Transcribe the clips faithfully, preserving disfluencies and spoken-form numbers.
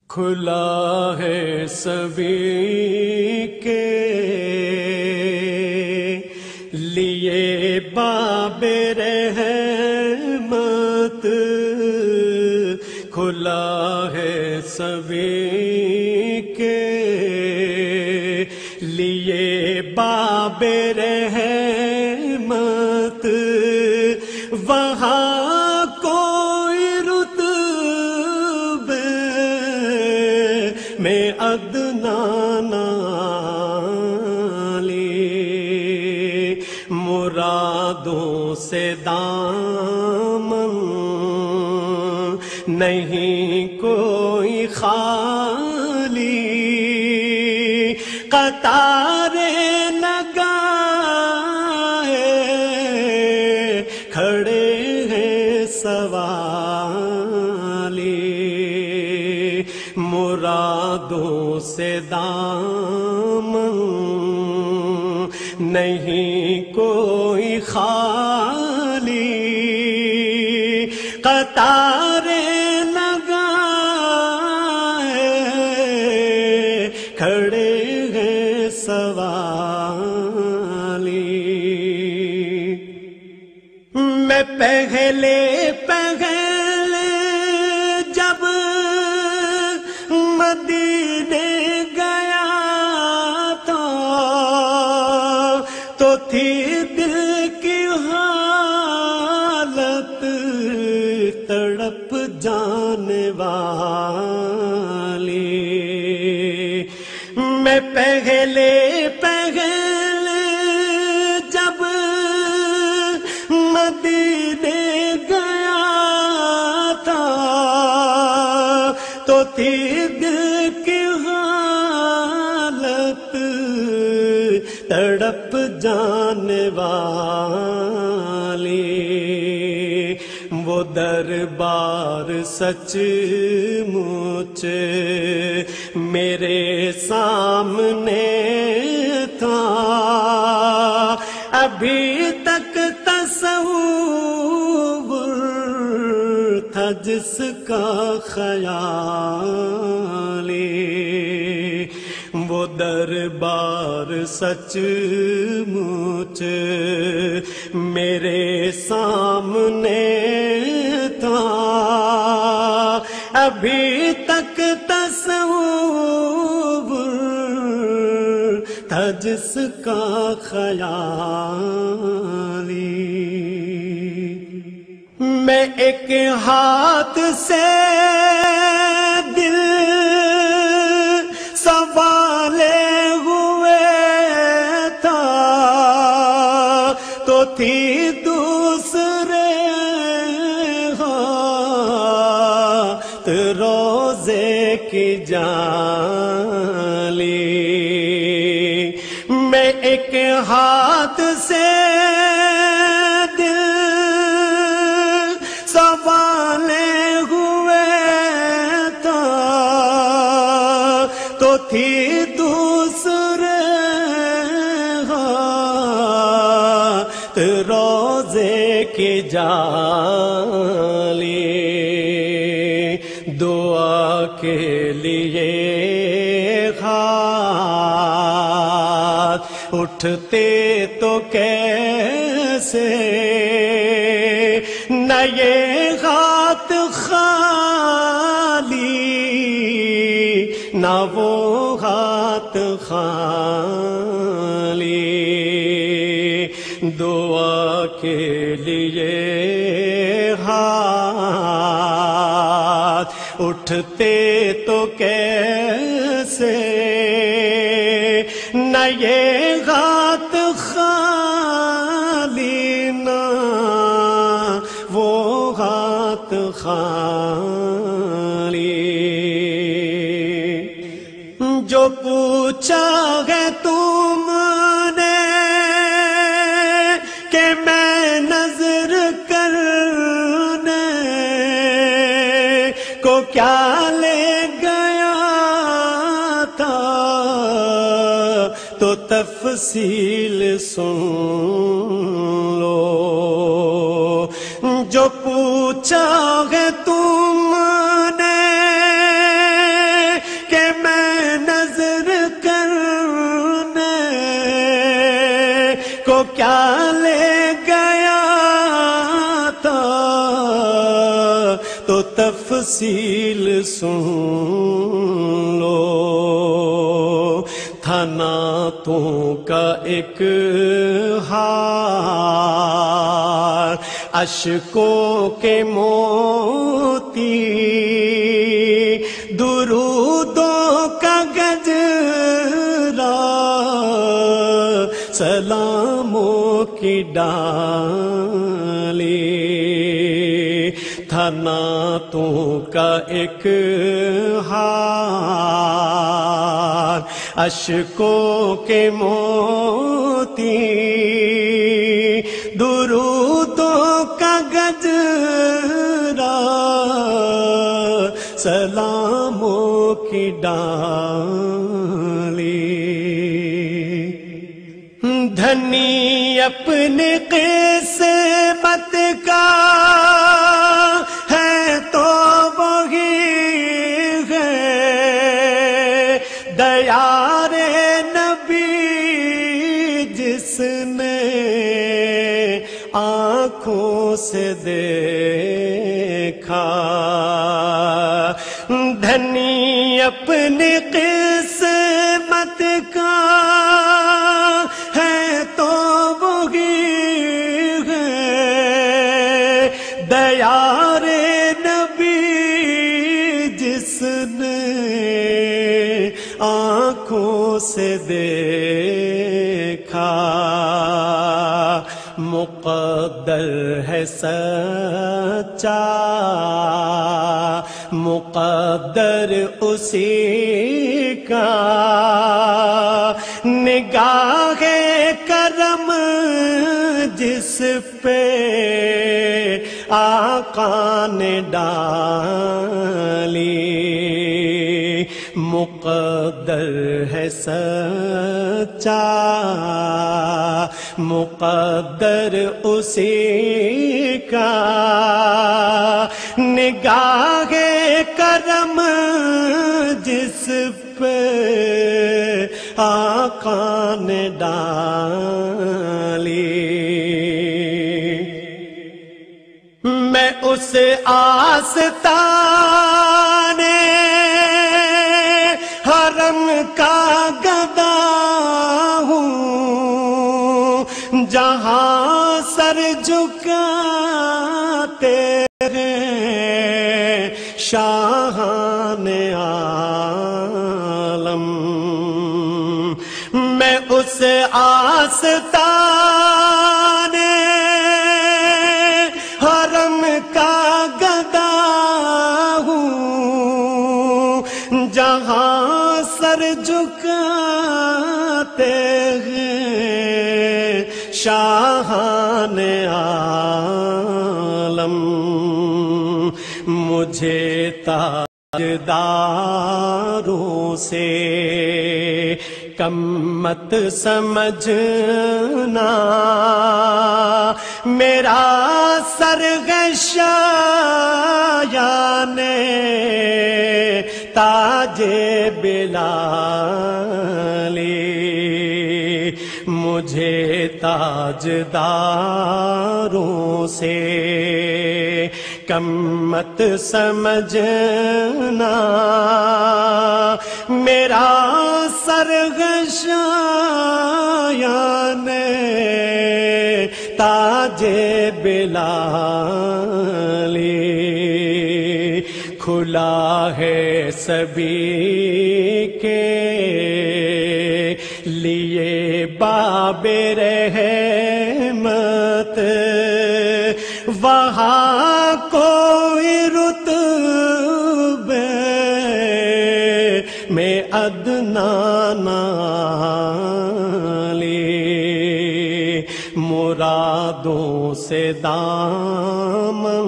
کھلا ہے سبھی کے لیے باب رحمت، کھلا ہے سبھی کے لیے باب رحمت، وہاں کوئی رتبے میں ادنا نہ لی، مرادوں سے دامن نہیں کوئی خالی، قطارے لگائے کھڑے ہیں سوالی، مرادوں سے دامن نہیں کوئی خالی، قطارے لگائے کھڑے ہیں سوالی، میں پہلے پہلے جب مدینے گیا تھا تو تھی دل کی حالت تڑپ جانے والی، میں پہلے پہلے جب مدینے گیا تھا تو تھی دل کی حالت تڑپ جانے والی، وہ دربار سچ مچ میرے سامنے تھا، ابھی تک تصور تھا جس کا خیالی، وہ دربار سچ مچ میرے سامنے تھا، ابھی تک تصور تھا جس کا خیالی، میں ایک ہاتھ سے دل سنبھالے ہوئے تھا تو تھی دوسرے ہاتھ روزے کی جالی، میں ایک ہاتھ سے دل سنبھالے ہوئے تھا تو تھی دوسرے ہاتھ روزے کی جالی، دعا کے لیے ہاتھ اٹھتے تو کیسے، نہ یہ ہاتھ خالی نہ وہ ہاتھ خالی، دعا کے لیے ہاتھ اٹھتے تو کیسے، نہ یہ ہاتھ خالی نہ وہ ہاتھ خالی، جو پوچھا ہے تم نے کہ میں نظر کرنے کو کیا لے گیا تھا تو تفصیل سن لو، جو پوچھا ہے تم نے تفصیل سن لو، تھا نعتوں کا ایک ہار، اشکوں کے موتی، درودوں کا گجرا، سلاموں کی ڈالی، تھا نعتوں کا ایک ہار، اشکوں کے موتی، درودوں کا گجرا، سلاموں کی ڈالی۔ دھنی اپنے قسمت کا ہے تو وہی ہے، دیار نبی جس نے آنکھوں سے دیکھا، دھنی اپنی قسمت کا ہے تو وہی ہے، دیار نبی جس نے آنکھوں سے دیکھا، مقدر ہے سچا، مقدر اسی کا، نگاہ کرم جس پہ آقا نے ڈالی، مقدر ہے سچا، مقدر اسی کا، نگاہ کرم جس پہ آقا نے ڈالی۔ میں اس آستانے حرم کا گدا ہوں، جہاں سر جھکاتے ہیں شاہان عالم۔ میں اس آستانے حرم کا گدا ہوں، جہاں سر جھکاتے ہیں شاہان عالم۔ مجھے تاجداروں سے کم مت سمجھنا، میرا سرغشایان تاج بلالی، مجھے تاجداروں سے کم مت سمجھنا، میرا سرغشایان تاج بلالی، کھلا ہے سبھی کے لیے باب رحمت، وہاں کوئی رتبے میں ادنا نالی، مرادوں سے دامن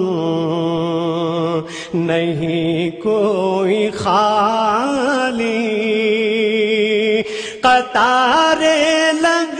نہیں کوئی خالی، قطارے لگ